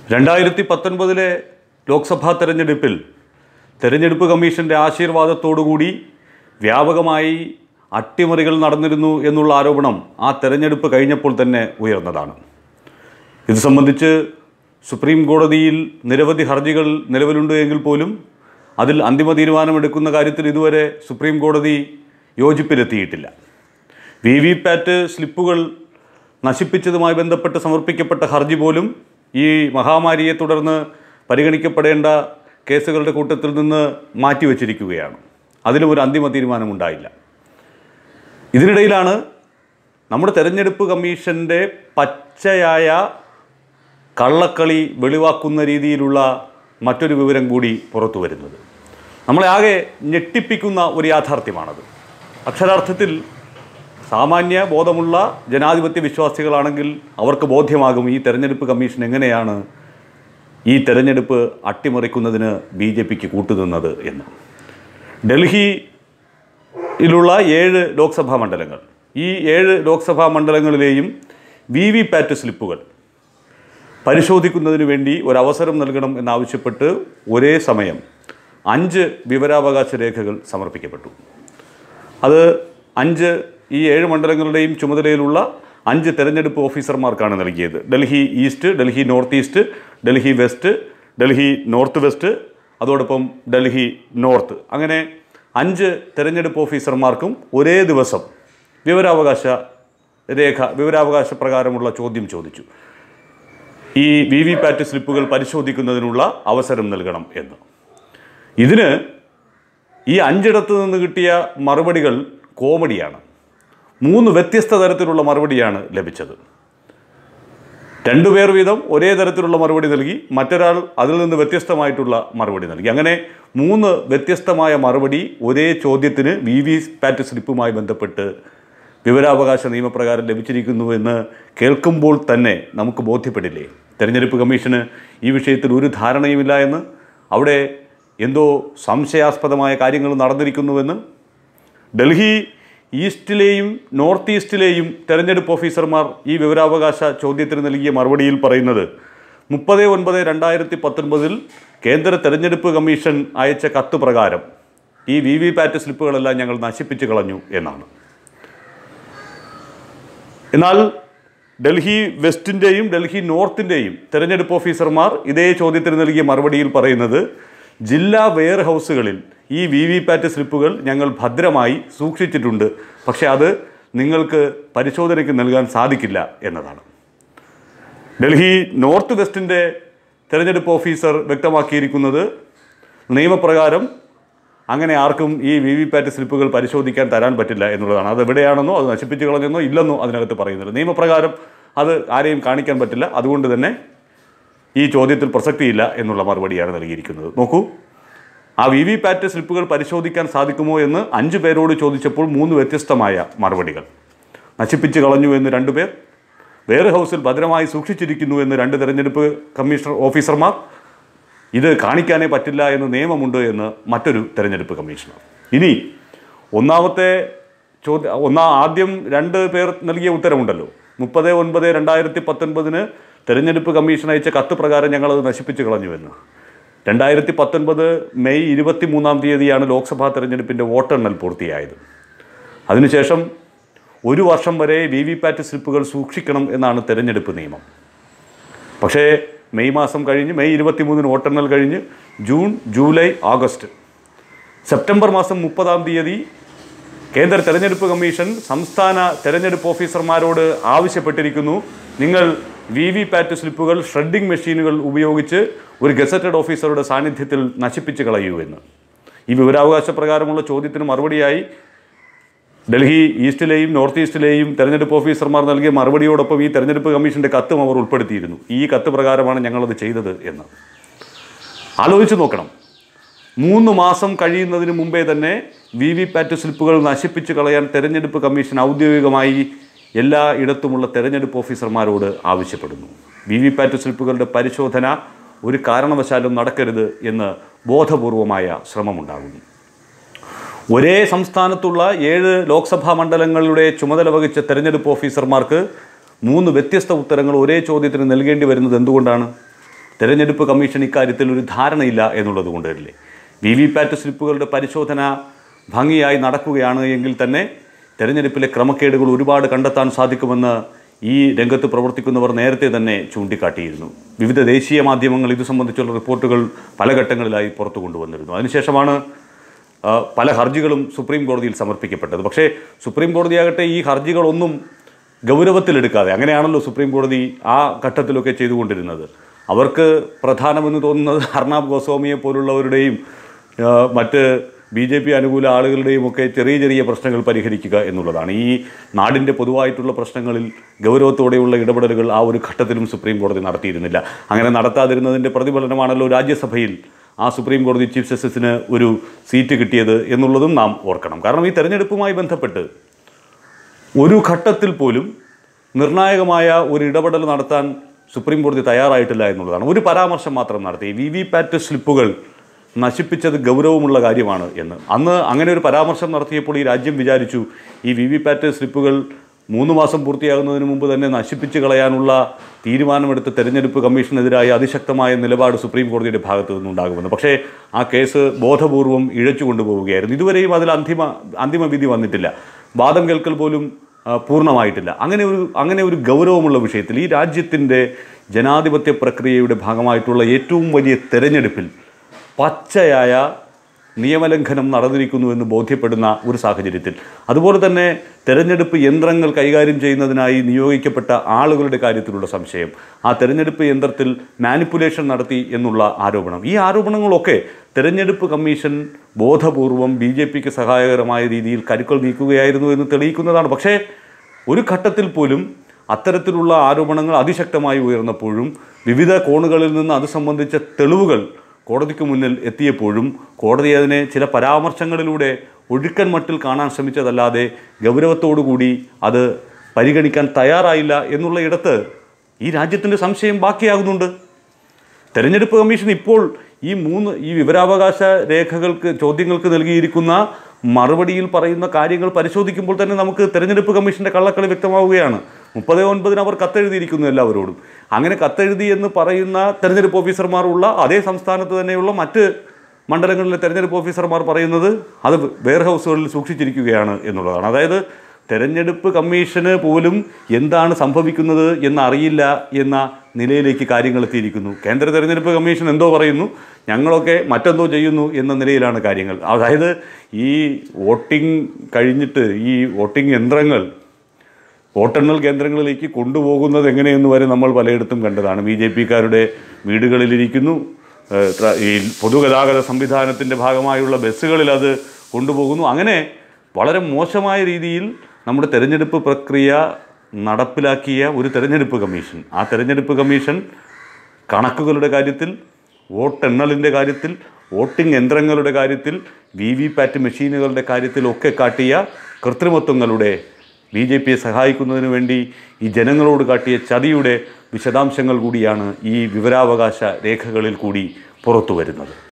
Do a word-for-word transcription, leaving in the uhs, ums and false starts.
രണ്ടായിരത്തി പത്തൊൻപതിലെ ലോക്സഭാ തെരഞ്ഞെടുപ്പിൽ തെരഞ്ഞെടുപ്പ് കമ്മീഷൻ്റെ ആശീർവാദത്തോടുകൂടി വ്യാപകമായി അട്ടിമറികൾ നടന്നിരുന്നു എന്നുള്ള ആരോപണം ആ തെരഞ്ഞെടുപ്പ് കഴിഞ്ഞപ്പോൾ തന്നെ ഉയർന്നതാണ്. ഇത് സംബന്ധിച്ച് സുപ്രീം കോടതിയിൽ നിരവധി ഹർജികൾ നിലവിലുണ്ട് എങ്കിൽ പോലും അതിൽ അന്തിമ തീരുമാനമെടുക്കുന്ന കാര്യത്തിൽ ഇതുവരെ സുപ്രീം കോടതി യോജിപ്പിലെത്തിയിട്ടില്ല. വി വി പാറ്റ് സ്ലിപ്പുകൾ നശിപ്പിച്ചതുമായി ബന്ധപ്പെട്ട് സമർപ്പിക്കപ്പെട്ട ഹർജി പോലും ഈ മഹാമാരിയെ തുടർന്ന് പരിഗണിക്കപ്പെടേണ്ട കേസുകളുടെ കൂട്ടത്തിൽ നിന്ന് മാറ്റിവെച്ചിരിക്കുകയാണ്. അതിലും ഒരു അന്തിമ തീരുമാനമുണ്ടായില്ല. ഇതിനിടയിലാണ് നമ്മുടെ തെരഞ്ഞെടുപ്പ് കമ്മീഷൻ്റെ പച്ചയായ കള്ളക്കളി വെളിവാക്കുന്ന രീതിയിലുള്ള മറ്റൊരു വിവരം കൂടി പുറത്തു വരുന്നത്. നമ്മളെ ആകെ ഞെട്ടിപ്പിക്കുന്ന ഒരു യാഥാർത്ഥ്യമാണത്. അക്ഷരാർത്ഥത്തിൽ സാമാന്യ ബോധമുള്ള ജനാധിപത്യ വിശ്വാസികളാണെങ്കിൽ അവർക്ക് ബോധ്യമാകും ഈ തെരഞ്ഞെടുപ്പ് കമ്മീഷൻ എങ്ങനെയാണ് ഈ തെരഞ്ഞെടുപ്പ് അട്ടിമറിക്കുന്നതിന് ബി ജെ പിക്ക് കൂട്ടുനിന്നത് എന്ന്. ഡൽഹിയിലുള്ള ഏഴ് ലോക്സഭാ മണ്ഡലങ്ങൾ, ഈ ഏഴ് ലോക്സഭാ മണ്ഡലങ്ങളിലെയും വി വി പാറ്റ് സ്ലിപ്പുകൾ പരിശോധിക്കുന്നതിന് വേണ്ടി ഒരവസരം നൽകണം എന്നാവശ്യപ്പെട്ട് ഒരേ സമയം അഞ്ച് വിവരാവകാശ രേഖകൾ സമർപ്പിക്കപ്പെട്ടു. അത് അഞ്ച് ഈ ഏഴ് മണ്ഡലങ്ങളുടെയും ചുമതലയിലുള്ള അഞ്ച് തെരഞ്ഞെടുപ്പ് ഓഫീസർമാർക്കാണ് നൽകിയത്. Delhi east, Delhi north east, Delhi west, Delhi north west, അതോടൊപ്പം ഡൽഹി നോർത്ത്, അങ്ങനെ അഞ്ച് തെരഞ്ഞെടുപ്പ് ഓഫീസർമാർക്കും ഒരേ ദിവസം വിവരാവകാശ രേഖ വിവരാവകാശ പ്രകാരമുള്ള ചോദ്യം ചോദിച്ചു. ഈ വി വി പാറ്റ് സ്ലിപ്പുകൾ പരിശോധിക്കുന്നതിനുള്ള അവസരം നൽകണം എന്ന്. ഇതിന് ഈ അഞ്ചിടത്ത് നിന്ന് കിട്ടിയ മറുപടികൾ കോമഡിയാണ്. മൂന്ന് വ്യത്യസ്ത തരത്തിലുള്ള മറുപടിയാണ് ലഭിച്ചത്. രണ്ടുപേർ വീതം ഒരേ തരത്തിലുള്ള മറുപടി നൽകി, മറ്റൊരാൾ അതിൽ നിന്ന് വ്യത്യസ്തമായിട്ടുള്ള മറുപടി നൽകി. അങ്ങനെ മൂന്ന് വ്യത്യസ്തമായ മറുപടി ഒരേ ചോദ്യത്തിന് വി വി പാറ്റ് സ്ലിപ്പുമായി ബന്ധപ്പെട്ട് വിവരാവകാശ നിയമപ്രകാരം ലഭിച്ചിരിക്കുന്നുവെന്ന് കേൾക്കുമ്പോൾ തന്നെ നമുക്ക് ബോധ്യപ്പെടില്ലേ തെരഞ്ഞെടുപ്പ് കമ്മീഷന് ഈ വിഷയത്തിൽ ഒരു ധാരണയുമില്ല എന്ന്, അവിടെ എന്തോ സംശയാസ്പദമായ കാര്യങ്ങൾ നടന്നിരിക്കുന്നുവെന്ന്. ഡൽഹി ഈസ്റ്റിലെയും നോർത്ത് ഈസ്റ്റിലെയും തെരഞ്ഞെടുപ്പ് ഓഫീസർമാർ ഈ വിവരാവകാശ ചോദ്യത്തിന് നൽകിയ മറുപടിയിൽ പറയുന്നത് മുപ്പത് ഒൻപത് രണ്ടായിരത്തി പത്തൊൻപതിൽ കേന്ദ്ര തെരഞ്ഞെടുപ്പ് കമ്മീഷൻ അയച്ച കത്ത് പ്രകാരം ഈ വി വി പാറ്റ് സ്ലിപ്പുകളെല്ലാം ഞങ്ങൾ നശിപ്പിച്ചു കളഞ്ഞു എന്നാണ്. എന്നാൽ ഡൽഹി വെസ്റ്റിൻ്റെയും ഡൽഹി നോർത്തിൻ്റെയും തെരഞ്ഞെടുപ്പ് ഓഫീസർമാർ ഇതേ ചോദ്യത്തിന് നൽകിയ മറുപടിയിൽ പറയുന്നത് ജില്ലാ വെയർ ഹൗസുകളിൽ ഈ വി വി പാറ്റ് സ്ലിപ്പുകൾ ഞങ്ങൾ ഭദ്രമായി സൂക്ഷിച്ചിട്ടുണ്ട്, പക്ഷേ അത് നിങ്ങൾക്ക് പരിശോധനയ്ക്ക് നൽകാൻ സാധിക്കില്ല എന്നതാണ്. ഡൽഹി നോർത്ത് വെസ്റ്റിൻ്റെ തെരഞ്ഞെടുപ്പ് ഓഫീസർ വ്യക്തമാക്കിയിരിക്കുന്നത് നിയമപ്രകാരം അങ്ങനെ ആർക്കും ഈ വി വി പാറ്റ് സ്ലിപ്പുകൾ പരിശോധിക്കാൻ തരാൻ പറ്റില്ല എന്നുള്ളതാണ്. അത് എവിടെയാണെന്നോ അത് നശിപ്പിച്ച് കളഞ്ഞെന്നോ ഇല്ലെന്നോ അതിനകത്ത് പറയുന്നത്. നിയമപ്രകാരം അത് ആരെയും കാണിക്കാൻ പറ്റില്ല, അതുകൊണ്ട് തന്നെ ഈ ചോദ്യത്തിൽ പ്രസക്തിയില്ല എന്നുള്ള മറുപടിയാണ് നൽകിയിരിക്കുന്നത്. നോക്കൂ, ആ വി വി പാറ്റ് സ്ലിപ്പുകൾ പരിശോധിക്കാൻ സാധിക്കുമോ എന്ന് അഞ്ചു പേരോട് ചോദിച്ചപ്പോൾ മൂന്ന് വ്യത്യസ്തമായ മറുപടികൾ. നശിപ്പിച്ച് കളഞ്ഞു എന്ന് രണ്ടുപേർ, വെയർ ഹൗസിൽ ഭദ്രമായി സൂക്ഷിച്ചിരിക്കുന്നു എന്ന് രണ്ട് തെരഞ്ഞെടുപ്പ് കമ്മീഷണർ ഓഫീസർമാർ, ഇത് കാണിക്കാനേ പറ്റില്ല എന്ന് നിയമമുണ്ട് എന്ന് മറ്റൊരു തെരഞ്ഞെടുപ്പ് കമ്മീഷണർ. ഇനി ഒന്നാമത്തെ ചോദ്യം ഒന്നാ ആദ്യം രണ്ട് പേർ നൽകിയ ഉത്തരവുണ്ടല്ലോ, മുപ്പത് ഒൻപത് രണ്ടായിരത്തി പത്തൊൻപതിന് തെരഞ്ഞെടുപ്പ് കമ്മീഷൻ അയച്ച കത്ത് പ്രകാരം ഞങ്ങളത് നശിപ്പിച്ച് കളഞ്ഞുവെന്ന്. രണ്ടായിരത്തി പത്തൊൻപത് മെയ് ഇരുപത്തി മൂന്നാം തീയതിയാണ് ലോക്സഭാ തെരഞ്ഞെടുപ്പിൻ്റെ വോട്ടെണ്ണൽ പൂർത്തിയായത്. അതിനുശേഷം ഒരു വർഷം വരെ വി വി പാറ്റ് സ്ലിപ്പുകൾ സൂക്ഷിക്കണം എന്നാണ് തെരഞ്ഞെടുപ്പ് നിയമം. പക്ഷേ മെയ് മാസം കഴിഞ്ഞ് മെയ് ഇരുപത്തി മൂന്നിന് വോട്ടെണ്ണൽ കഴിഞ്ഞ് ജൂൺ, ജൂലൈ, ആഗസ്റ്റ്, സെപ്റ്റംബർ മാസം മുപ്പതാം തീയതി കേന്ദ്ര തെരഞ്ഞെടുപ്പ് കമ്മീഷൻ സംസ്ഥാന തെരഞ്ഞെടുപ്പ് ഓഫീസർമാരോട് ആവശ്യപ്പെട്ടിരിക്കുന്നു, നിങ്ങൾ വി വി പാറ്റ് സ്ലിപ്പുകൾ ഷ്രെഡിംഗ് മെഷീനുകൾ ഉപയോഗിച്ച് ഒരു ഗസറ്റഡ് ഓഫീസറുടെ സാന്നിധ്യത്തിൽ നശിപ്പിച്ച് കളയൂ എന്ന്. ഈ വിവരാവകാശ പ്രകാരമുള്ള ചോദ്യത്തിന് മറുപടിയായി ഡൽഹി ഈസ്റ്റിലെയും നോർത്ത് ഈസ്റ്റിലെയും തെരഞ്ഞെടുപ്പ് ഓഫീസർമാർ നൽകിയ മറുപടിയോടൊപ്പം ഈ തെരഞ്ഞെടുപ്പ് കമ്മീഷൻ്റെ കത്തും അവർ ഉൾപ്പെടുത്തിയിരുന്നു. ഈ കത്ത് പ്രകാരമാണ് ഞങ്ങളത് ചെയ്തത് എന്ന്. ആലോചിച്ച് നോക്കണം, മൂന്ന് മാസം കഴിയുന്നതിന് മുമ്പേ തന്നെ വി വി പാറ്റ് സ്ലിപ്പുകൾ നശിപ്പിച്ച് കളയാൻ തെരഞ്ഞെടുപ്പ് കമ്മീഷൻ ഔദ്യോഗികമായി എല്ലാ ഇടത്തുമുള്ള തെരഞ്ഞെടുപ്പ് ഓഫീസർമാരോട് ആവശ്യപ്പെടുന്നു. വി വി പാറ്റ് സ്ലിപ്പുകളുടെ പരിശോധന ഒരു കാരണവശാലും നടക്കരുത് എന്ന് ബോധപൂർവമായ ശ്രമമുണ്ടാകുന്നു. ഒരേ സംസ്ഥാനത്തുള്ള ഏഴ് ലോക്സഭാ മണ്ഡലങ്ങളുടെ ചുമതല വഹിച്ച തെരഞ്ഞെടുപ്പ് ഓഫീസർമാർക്ക് മൂന്ന് വ്യത്യസ്ത ഉത്തരങ്ങൾ ഒരേ ചോദ്യത്തിന് നൽകേണ്ടി വരുന്നത് എന്തുകൊണ്ടാണ്? തെരഞ്ഞെടുപ്പ് കമ്മീഷൻ ഇക്കാര്യത്തിൽ ഒരു ധാരണയില്ല എന്നുള്ളത് കൊണ്ട് വരില്ലേ? വി വി പാറ്റ് സ്ലിപ്പുകളുടെ പരിശോധന ഭംഗിയായി നടക്കുകയാണ് എങ്കിൽ തന്നെ തെരഞ്ഞെടുപ്പിലെ ക്രമക്കേടുകൾ ഒരുപാട് കണ്ടെത്താൻ സാധിക്കുമെന്ന് ഈ രംഗത്ത് പ്രവർത്തിക്കുന്നവർ നേരത്തെ തന്നെ ചൂണ്ടിക്കാട്ടിയിരുന്നു. വിവിധ ദേശീയ മാധ്യമങ്ങൾ ഇത് സംബന്ധിച്ചുള്ള റിപ്പോർട്ടുകൾ പല ഘട്ടങ്ങളിലായി പുറത്തു കൊണ്ടുവന്നിരുന്നു. അതിനുശേഷമാണ് പല ഹർജികളും സുപ്രീം കോടതിയിൽ സമർപ്പിക്കപ്പെട്ടത്. പക്ഷേ സുപ്രീം കോടതിയാകട്ടെ ഈ ഹർജികളൊന്നും ഗൗരവത്തിലെടുക്കാതെ, അങ്ങനെയാണല്ലോ സുപ്രീം കോടതി ആ ഘട്ടത്തിലൊക്കെ ചെയ്തുകൊണ്ടിരുന്നത്. അവർക്ക് പ്രധാനമെന്ന് തോന്നുന്നത് അർണാബ് ഗോസ്വാമിയെ പോലുള്ളവരുടെയും മറ്റ് ബി ജെ പി അനുകൂല ആളുകളുടെയും ഒക്കെ ചെറിയ ചെറിയ പ്രശ്നങ്ങൾ പരിഹരിക്കുക എന്നുള്ളതാണ്. ഈ നാടിൻ്റെ പൊതുവായിട്ടുള്ള പ്രശ്നങ്ങളിൽ ഗൗരവത്തോടെയുള്ള ഇടപെടലുകൾ ആ ഒരു ഘട്ടത്തിലും സുപ്രീം കോടതി നടത്തിയിരുന്നില്ല. അങ്ങനെ നടത്താതിരുന്നതിൻ്റെ പ്രതിഫലനമാണല്ലോ രാജ്യസഭയിൽ ആ സുപ്രീം കോടതി ചീഫ് ജസ്റ്റിസിന് ഒരു സീറ്റ് കിട്ടിയത് എന്നുള്ളതും നാം ഓർക്കണം. കാരണം ഈ തെരഞ്ഞെടുപ്പുമായി ബന്ധപ്പെട്ട് ഒരു ഘട്ടത്തിൽ പോലും നിർണായകമായ ഒരു ഇടപെടൽ നടത്താൻ സുപ്രീം കോടതി തയ്യാറായിട്ടില്ല എന്നുള്ളതാണ്. ഒരു പരാമർശം മാത്രം നടത്തി. വി വി പാറ്റ് സ്ലിപ്പുകൾ നശിപ്പിച്ചത് ഗൗരവമുള്ള കാര്യമാണ് എന്ന്. അന്ന് അങ്ങനെ ഒരു പരാമർശം നടത്തിയപ്പോൾ ഈ രാജ്യം വിചാരിച്ചു ഈ വി വി പാറ്റ് സ്ലിപ്പുകൾ മൂന്ന് മാസം പൂർത്തിയാകുന്നതിന് മുമ്പ് തന്നെ നശിപ്പിച്ച് കളയാനുള്ള തീരുമാനമെടുത്ത് തെരഞ്ഞെടുപ്പ് കമ്മീഷനെതിരായ അതിശക്തമായ നിലപാട് സുപ്രീം കോടതിയുടെ ഭാഗത്തു നിന്നുണ്ടാകുമെന്ന്. പക്ഷേ ആ കേസ് ബോധപൂർവം ഇഴച്ചു കൊണ്ടുപോവുകയായിരുന്നു. ഇതുവരെയും അതിൽ അന്തിമ അന്തിമ വിധി വന്നിട്ടില്ല. വാദം കേൾക്കൽ പോലും പൂർണ്ണമായിട്ടില്ല. അങ്ങനെ ഒരു അങ്ങനെ ഒരു ഗൗരവമുള്ള വിഷയത്തിൽ ഈ രാജ്യത്തിൻ്റെ ജനാധിപത്യ പ്രക്രിയയുടെ ഭാഗമായിട്ടുള്ള ഏറ്റവും വലിയ തെരഞ്ഞെടുപ്പിൽ പച്ചയായ നിയമലംഘനം നടന്നിരിക്കുന്നുവെന്ന് ബോധ്യപ്പെടുന്ന ഒരു സാഹചര്യത്തിൽ, അതുപോലെ തന്നെ തെരഞ്ഞെടുപ്പ് യന്ത്രങ്ങൾ കൈകാര്യം ചെയ്യുന്നതിനായി നിയോഗിക്കപ്പെട്ട ആളുകളുടെ കാര്യത്തിലുള്ള സംശയം, ആ തെരഞ്ഞെടുപ്പ് യന്ത്രത്തിൽ മാനിപ്പുലേഷൻ നടത്തി എന്നുള്ള ആരോപണം, ഈ ആരോപണങ്ങളൊക്കെ തെരഞ്ഞെടുപ്പ് കമ്മീഷൻ ബോധപൂർവം ബി ജെ പിക്ക് സഹായകരമായ രീതിയിൽ കരുക്കൾ നീക്കുകയായിരുന്നു എന്ന് തെളിയിക്കുന്നതാണ്. പക്ഷേ ഒരു ഘട്ടത്തിൽ പോലും അത്തരത്തിലുള്ള ആരോപണങ്ങൾ അതിശക്തമായി ഉയർന്നപ്പോഴും വിവിധ കോണുകളിൽ നിന്ന് അത് സംബന്ധിച്ച തെളിവുകൾ കോടതിക്ക് മുന്നിൽ എത്തിയപ്പോഴും കോടതി അതിനെ ചില പരാമർശങ്ങളിലൂടെ ഒഴുക്കൻ മട്ടിൽ കാണാൻ ശ്രമിച്ചതല്ലാതെ ഗൗരവത്തോടുകൂടി അത് പരിഗണിക്കാൻ തയ്യാറായില്ല എന്നുള്ള ഇടത്ത് ഈ രാജ്യത്തിൻ്റെ സംശയം ബാക്കിയാകുന്നുണ്ട്. തെരഞ്ഞെടുപ്പ് കമ്മീഷൻ ഇപ്പോൾ ഈ മൂന്ന് ഈ വിവരാവകാശ രേഖകൾക്ക് ചോദ്യങ്ങൾക്ക് നൽകിയിരിക്കുന്ന മറുപടിയിൽ പറയുന്ന കാര്യങ്ങൾ പരിശോധിക്കുമ്പോൾ തന്നെ നമുക്ക് തെരഞ്ഞെടുപ്പ് കമ്മീഷൻ്റെ കള്ളക്കളി വ്യക്തമാവുകയാണ്. മുപ്പത് ഒൻപതിന് അവർ കത്തെഴുതിയിരിക്കുന്നു എല്ലാവരോടും. അങ്ങനെ കത്തെഴുതി എന്ന് പറയുന്ന തെരഞ്ഞെടുപ്പ് ഓഫീസർമാർ ഉള്ള അതേ സംസ്ഥാനത്ത് തന്നെയുള്ള മറ്റ് മണ്ഡലങ്ങളിലെ തെരഞ്ഞെടുപ്പ് ഓഫീസർമാർ പറയുന്നത് അത് വെയർ ഹൗസുകളിൽ സൂക്ഷിച്ചിരിക്കുകയാണ് എന്നുള്ളതാണ്. അതായത് തെരഞ്ഞെടുപ്പ് കമ്മീഷന് പോലും എന്താണ് സംഭവിക്കുന്നത് എന്നറിയില്ല എന്ന നിലയിലേക്ക് കാര്യങ്ങൾ എത്തിയിരിക്കുന്നു. കേന്ദ്ര തെരഞ്ഞെടുപ്പ് കമ്മീഷൻ എന്തോ പറയുന്നു, ഞങ്ങളൊക്കെ മറ്റെന്തോ ചെയ്യുന്നു എന്ന നിലയിലാണ് കാര്യങ്ങൾ. അതായത് ഈ വോട്ടിംഗ് കഴിഞ്ഞിട്ട് ഈ വോട്ടിംഗ് യന്ത്രങ്ങൾ വോട്ടെണ്ണൽ കേന്ദ്രങ്ങളിലേക്ക് കൊണ്ടുപോകുന്നത് എങ്ങനെയെന്ന് വരെ നമ്മൾ പലയിടത്തും കണ്ടതാണ്. ബി ജെ പിക്കാരുടെ വീടുകളിലിരിക്കുന്നു, ഈ പൊതുഗതാഗത സംവിധാനത്തിൻ്റെ ഭാഗമായുള്ള ബസ്സുകളിൽ അത് കൊണ്ടുപോകുന്നു. അങ്ങനെ വളരെ മോശമായ രീതിയിൽ നമ്മുടെ തെരഞ്ഞെടുപ്പ് പ്രക്രിയ നടപ്പിലാക്കിയ ഒരു തെരഞ്ഞെടുപ്പ് കമ്മീഷൻ, ആ തെരഞ്ഞെടുപ്പ് കമ്മീഷൻ കണക്കുകളുടെ കാര്യത്തിൽ, വോട്ടെണ്ണലിൻ്റെ കാര്യത്തിൽ, വോട്ടിംഗ് യന്ത്രങ്ങളുടെ കാര്യത്തിൽ, വി വി പാറ്റ് മെഷീനുകളുടെ കാര്യത്തിലൊക്കെ കാട്ടിയ കൃത്രിമത്വങ്ങളുടെ, ബി ജെ പിയെ സഹായിക്കുന്നതിന് വേണ്ടി ഈ ജനങ്ങളോട് കാട്ടിയ ചതിയുടെ വിശദാംശങ്ങൾ കൂടിയാണ് ഈ വിവരാവകാശ രേഖകളിൽ കൂടി പുറത്തു വരുന്നത്.